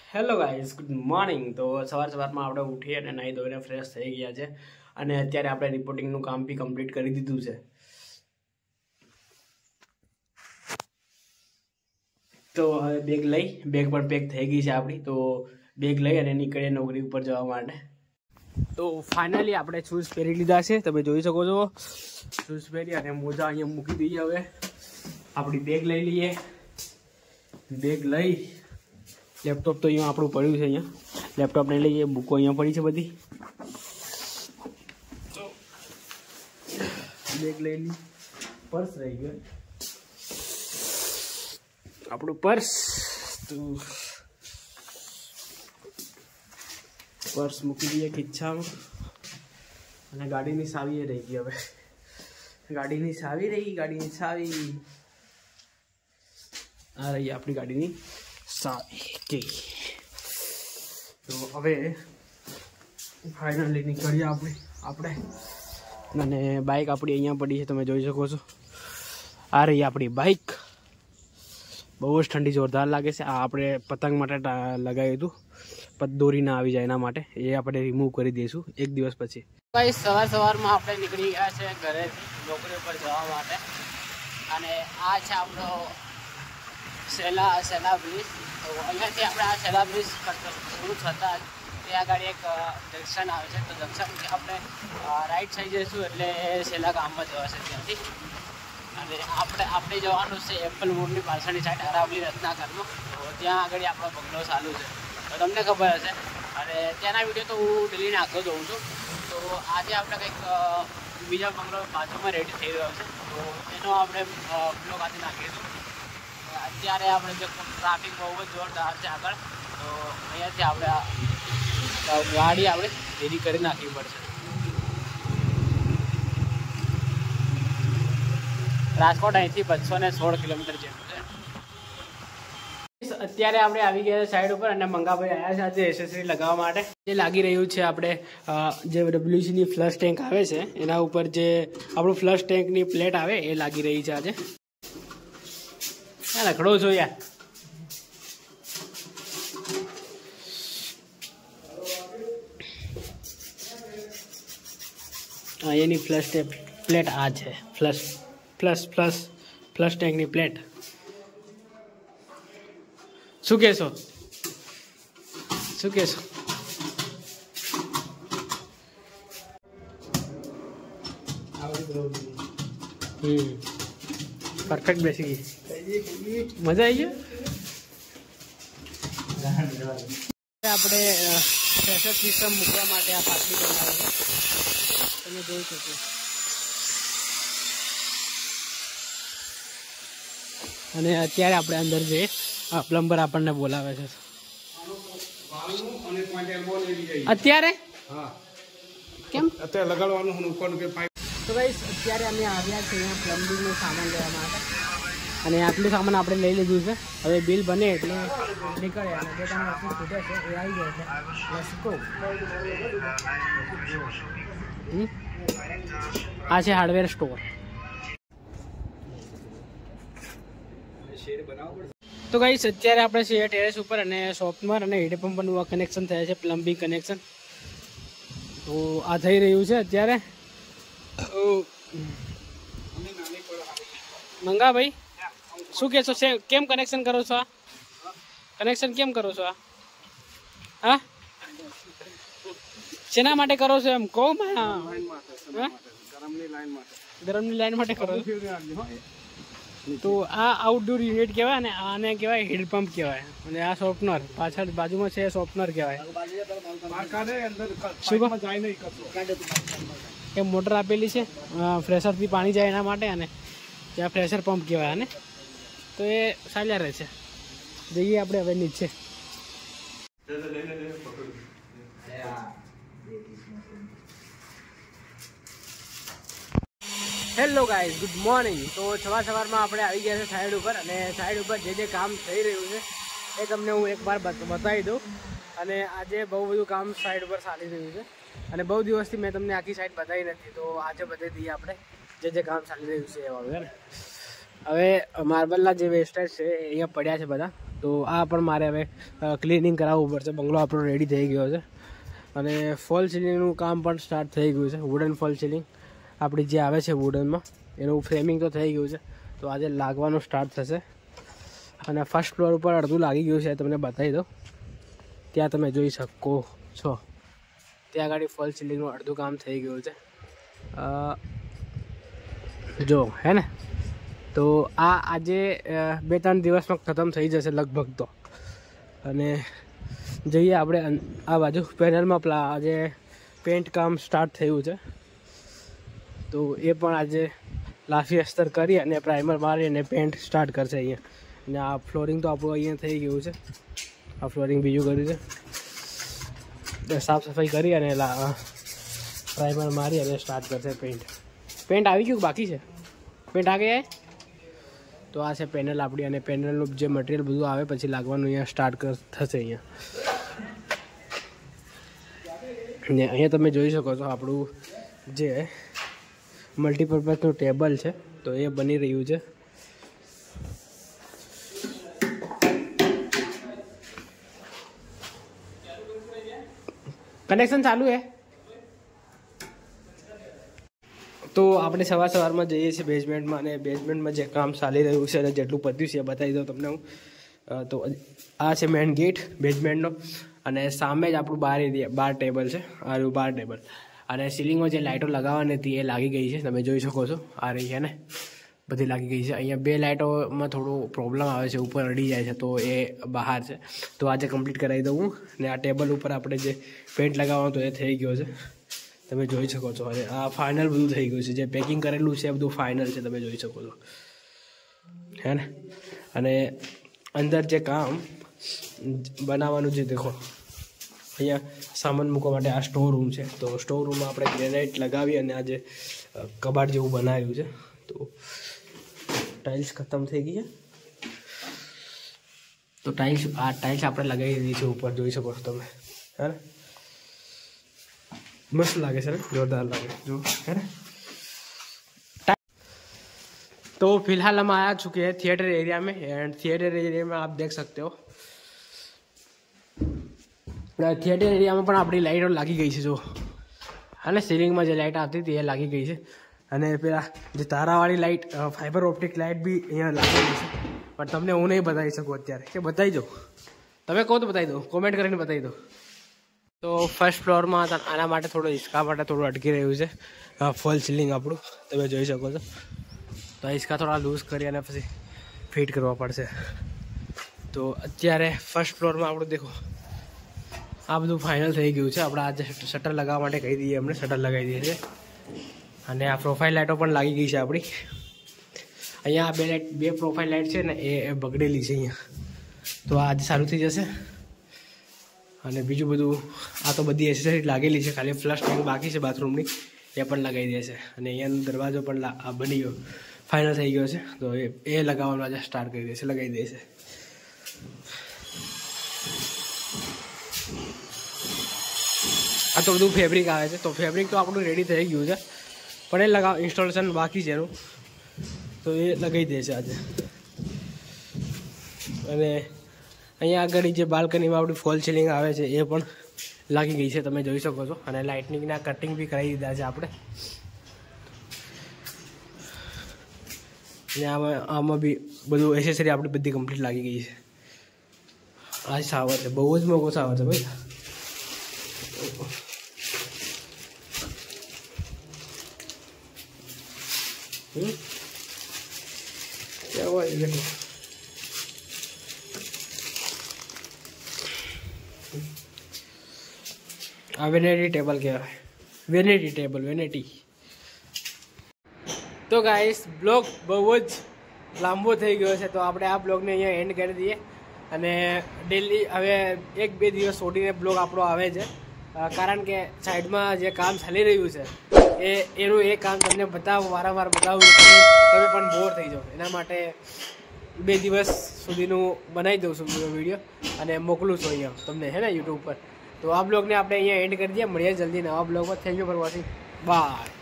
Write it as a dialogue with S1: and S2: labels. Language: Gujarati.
S1: Hello guys, good morning. તો સવારમાં આપણે ઉઠી અને નાહી ધોઈને ફ્રેશ થઈ ગયા છે અને અત્યારે આપણે રિપોર્ટિંગનું કામ બી કમ્પ્લીટ કરી દીધું છે. તો હવે બેગ પણ પેક થઈ ગઈ છે આપણી. તો બેગ લઈ અને નીકળીએ નોકરી ઉપર જવા માટે. તો ફાઇનલી આપણે શૂઝ પહેરી લીધા છે, તમે જોઈ શકો છો. શૂઝ પહેરી અને મોજા અહીંયા મૂકી દઈએ. હવે આપણી બેગ લઈ લઈએ. બેગ લઈ લેપટોપ તો અહીંયા આપણું પડ્યું છે. અહીંયા લેપટોપ નહીં લઈએ, બુકો અહીંયા પડી છે બધી. તો બેગ લઈ લઈ. પર્સ રહી ગયો આપણું પર્સ. તો પર્સ મૂકી દઈએ ખીચામાં. અને ગાડીની ચાવી રહી ગઈ. હવે ગાડીની ચાવી આ રહી આપણી ગાડીની સાવી. તો હવે ફાઇનલી નીકળીએ આપણે અને બાઇક આપણી અહીંયા પડી છે, તમે જોઈ શકો છો. આ રહી આપણી બાઇક. બહુ જ ઠંડી જોરદાર લાગે છે. આ આપણે પતંગ માટે લગાવ્યું હતું, દોરી ના આવી જાય એના માટે. એ આપણે રિમૂવ કરી દઈશું એક દિવસ પછી. ભાઈ સવારમાં આપણે નીકળી ગયા છે ઘરેથી નોકરી ઉપર જવા માટે. અને આ છે આપણો સેલા બ્રિજ. તો અહીંયાથી આપણે આ સેલા બ્રિજ શરૂ થતાં ત્યાં આગળ એક જંક્શન આવે છે. તો જંક્શનથી આપણે રાઈટ સાઈડ જઈશું એટલે સેલા ગામમાં જવાશે ત્યાંથી. અને આપણે જવાનું છે એપલ રોડની પાછળની સાઈડ અરાવલી રત્નાકરમાં. તો ત્યાં આગળ આપણો બંગલો ચાલુ છે, તો તમને ખબર હશે. અને ત્યાંના વિડીયો તો હું ડેલી નાખતો જઉં છું. તો આજે આપણે કંઈક બીજા બંગલો બાજુમાં રેડી થઈ રહ્યો છે, તો એનો આપણે બ્લોગ આજે નાખીશું. અત્યારે આપણે જે ટ્રાફિક બહુ જ જોરદાર છે આગળ, તો અહીંયાથી આપણે ગાડી આપણે રેડી કરી નાખવી પડશે. રાજકોટ અહીંથી 216 કિલોમીટર જેટલું છે. અત્યારે આપણે આવી ગયા સાઈડ ઉપર અને મંગાભાઈ આવ્યા છે આજે એસેસરી લગાવવા માટે. જે લાગી રહ્યું છે આપણે જે WCની ફ્લશ ટેન્ક આવે છે એના ઉપર જે આપણું ફ્લશ ટેન્કની પ્લેટ આવે એ લાગી રહી છે આજે. લખડો છો યાર. એની ફ્લશ પ્લેટ આ છે. ફ્લશ ટેન્કની પ્લેટ. શું કહેશો? પરફેક્ટ બેસી ગઈ. મજા આવી ગયો. આપણે પ્રેશર સિસ્ટમ મૂકવા માટે આ પાટલી બનાવે છે, તમે જોઈ શકો. અને અત્યારે આપણે અંદર જઈએ. પ્લમ્બર આપણને બોલાવે છે અત્યારે. કેમ
S2: અત્યારે લગાડવાનું ઉપરનું કે પાઇપ.
S1: તો ગાઈસ અત્યારે અમે આવ્યા છીએ અહીંયા પ્લમ્બિંગનું સામાન લેવા માટે. અને આટલું સામાન આપણે લઈ લીધું છે. હવે બિલ બને એટલે નીકળે. અને જે તમે વસ્તુ ખૂટે છે એ આવી જાય છે. આ છે હાર્ડવેર સ્ટોર. તો ગાઈસ અત્યારે આપણે છીએ ટેરેસ ઉપર અને શોપમાં અને હેડપંપનું કનેક્શન થયા છે, પ્લમ્બિંગ કનેક્શન. તો આ થઈ રહ્યું છે અત્યારે. મંગાભાઈ શું કહેશો? કેમ કનેક્શન કરો છો? કેમ કરો છો? હા, શેના માટે કરો છો એમ કહો. ગરમની લાઈન માટે કરો. તો આ આઉટડોર યુનિટ કહેવાય ને આને કહેવાય હેડપંપ કહેવાય. અને આ શોર્પનર પાછળ બાજુમાં છે, શોર્પનર કહેવાય. એ મોટર આપેલી છે ફ્રેશરથી પાણી જાય એના માટે. અને ત્યાં પ્રેશર પંપ કહેવાય. અને તો એ ચાલ્યા રહે છે. જઈએ આપણે હવે નીચે. Hello guys, good morning. તો સવારમાં આપણે આવી ગયા છે સાઈડ ઉપર. અને સાઈડ ઉપર જે કામ થઈ રહ્યું છે એ તમને હું એકવાર બતાવી દઉં. અને આજે બહુ બધું કામ સાઈડ ઉપર ચાલી રહ્યું છે. અને બહુ દિવસથી મેં તમને આખી સાઈડ બતાવી નથી, તો આજે બતાવી દઈએ આપણે જે કામ ચાલી રહ્યું છે એવા. હવે માર્બલના જે વેસ્ટેજ છે અહીંયા પડ્યા છે બધા. તો આ પણ મારે હવે ક્લિનિંગ કરાવવું પડશે. બંગલો આપણો રેડી થઈ ગયો છે અને ફોલ સિલિંગનું કામ પણ સ્ટાર્ટ થઈ ગયું છે. વુડન ફોલ સિલિંગ આપણી જે આવે છે વુડનમાં એનું ફ્રેમિંગ તો થઈ ગયું છે. તો આજે લાગવાનું સ્ટાર્ટ થશે અને ફર્સ્ટ ફ્લોર ઉપર અડધું લાગી ગયું છે. તમને બતાવી દો, ત્યાં તમે જોઈ શકો છો, ત્યાં આગળ ફોલ સિલિંગનું અડધું કામ થઈ ગયું છે. જો હે ને, તો આ આજે 2-3 દિવસમાં ખતમ થઈ જશે લગભગ તો. અને જઈએ આપણે આ બાજુ પેનલમાં આજે પેન્ટ કામ સ્ટાર્ટ થયું છે. તો એ પણ આજે લાફી અસ્તર કરી અને પ્રાઇમર મારી અને પેન્ટ સ્ટાર્ટ કરશે અહીંયા. અને આ ફ્લોરિંગ તો આપણું અહીંયા થઈ ગયું છે. આ ફ્લોરિંગ બીજું કર્યું છે, સાફ સફાઈ કરી અને પ્રાઇમર મારી અને સ્ટાર્ટ કરશે પેન્ટ આવી ગયું, બાકી છે પેન્ટ આ ગયા. તો આ છે પેનલ આપણી અને પેનલનું જે મટીરિયલ બધું આવે પછી લાગવાનું અહીંયા સ્ટાર્ટ થશે અહીંયા. ને અહીંયા તમે જોઈ શકો છો આપણું જે મલ્ટીપર્પઝનું ટેબલ છે તો એ બની રહ્યું છે. કનેક્શન ચાલુ હે. તો આપણે સવારમાં જઈએ છીએ બેઝમેન્ટમાં અને બેઝમેન્ટમાં જે કામ ચાલી રહ્યું છે અને જેટલું પત્યું છે એ બતાવી દઉં તમને હું. તો આ છે મેઇન ગેટ બેઝમેન્ટનો અને સામે જ આપણું બાર ટેબલ છે. આ રહ્યું બાર ટેબલ અને સીલિંગમાં જે લાઇટો લગાવવાની હતી એ લાગી ગઈ છે. તમે જોઈ શકો છો, આ રહી છે ને, બધી લાગી ગઈ છે. અહીંયા 2 લાઇટોમાં થોડું પ્રોબ્લેમ આવે છે, ઉપર અડી જાય છે તો એ બહાર છે. તો આજે કમ્પ્લીટ કરાવી દઉં હું. ને આ ટેબલ ઉપર આપણે જે પેન્ટ લગાવવાનું તો એ થઈ ગયો છે, તમે જોઈ શકો છો. અને આ ફાઇનલ બધું થઈ ગયું છે, જે પેકિંગ કરેલું છે એ બધું ફાઇનલ છે, તમે જોઈ શકો છો હે ને. અને અંદર જે કામ બનાવવાનું છે, દેખો અહીંયા સામાન મૂકવા માટે આ સ્ટોર રૂમ છે. તો સ્ટોર રૂમમાં આપણે ગ્રેનાઇટ લગાવી અને આ જે કબાટ જેવું બનાવ્યું છે. તો ટાઇલ્સ ખતમ થઈ ગઈ છે, તો ટાઇલ્સ આપણે લગાવી દીધી છે ઉપર, જોઈ શકો છો તમે હે ને. मस्त लागे सर, जोरदार लागे जो है ना। तो फिलहाल हम आ चुके हैं थिएटर एरिया में एंड थिएटर एरिया में आप देख सकते हो थिएटर एरिया में પણ આપણી લાઇટો લાગી ગઈ છે જો, અને સીલિંગમાં જે લાઇટ આવતી હતી એ લાગી ગઈ છે. અને પેલા જે તારાવાળી લાઇટ ફાઈબર ઓપ્ટિક લાઇટ બી અહીંયા લાગી ગઈ છે, પણ તમને હું નહીં બતાવી શકું અત્યારે. કે બતાવી દો, તમે કહો તો બતાવી દો, કોમેન્ટ કરીને બતાવી દો. તો ફર્સ્ટ ફ્લોરમાં આના માટે થોડું હિંચકા માટે થોડું અટકી રહ્યું છે ફોલ સીલિંગ આપણું, તમે જોઈ શકો છો. તો હિંચકા થોડા લૂઝ કરી અને પછી ફિટ કરવા પડશે. તો અત્યારે ફર્સ્ટ ફ્લોરમાં આપણું દેખો આ બધું ફાઇનલ થઈ ગયું છે. આપણે આજે શટર લગાવવા માટે કહી દઈએ, અમને શટર લગાવી દઈએ છીએ. અને આ પ્રોફાઇલ લાઇટો પણ લાગી ગઈ છે આપણી. અહીંયા બે પ્રોફાઇલ લાઇટ છે ને એ બગડેલી છે અહીંયા, તો આજે સારું થઈ જશે. અને બીજું બધું આ તો બધી એસેસરી લાગેલી છે, ખાલી ફ્લશ ટેન્ક બાકી છે બાથરૂમની, એ પણ લગાવી દેશે. અને અહીંયાનો દરવાજો પણ બની ગયો, ફાઇનલ થઈ ગયો છે. તો એ લગાવવાનું આજે સ્ટાર્ટ કરી દેશે, લગાવી દેશે. આ તો બધું ફેબ્રિક આવે છે, તો ફેબ્રિક તો આપણું રેડી થઈ ગયું છે, પણ એ ઇન્સ્ટોલેશન બાકી છે એનું, તો એ લગાવી દેશે આજે. અને અહીંયા આગળ જે બાલ્કનીમાં આપણી ફોલ સીલિંગ આવે છે એ પણ લાગી ગઈ છે, તમે જોઈ શકો છો. અને લાઇટનિંગના કટિંગ બી કરાવી દીધા છે આપણે. અને આમાં બી બધું એસેસરી આપણી બધી કમ્પ્લીટ લાગી ગઈ છે. આ શાવર છે, બહુ જ મોટો શાવર છે ભાઈ. આ વેનિટી ટેબલ કહેવાય, વેનિટી ટેબલ, વેનિટી. તો ગાઈસ બ્લોગ બહુ જ લાંબો થઈ ગયો છે, તો આપણે આ બ્લોગને અહીંયા એન્ડ કરી દઈએ. અને ડેલી હવે 1-2 દિવસ છોડીને બ્લોગ આપણો આવે છે, કારણ કે સાઈડમાં જે કામ ચાલી રહ્યું છે એનું એ કામ તમને વારંવાર બતાવું, તમે પણ બોર થઈ જાઓ. એના માટે 2 દિવસ સુધીનું બનાવી દઉં છું વિડીયો અને મોકલું છું અહીંયા તમને, હે ને, યુટ્યુબ પર. તો આ બ્લોગને આપણે અહીંયા એન્ડ કરી દઈએ. મળીએ જલ્દી નવા બ્લોગમાં. Thank you for watching, by.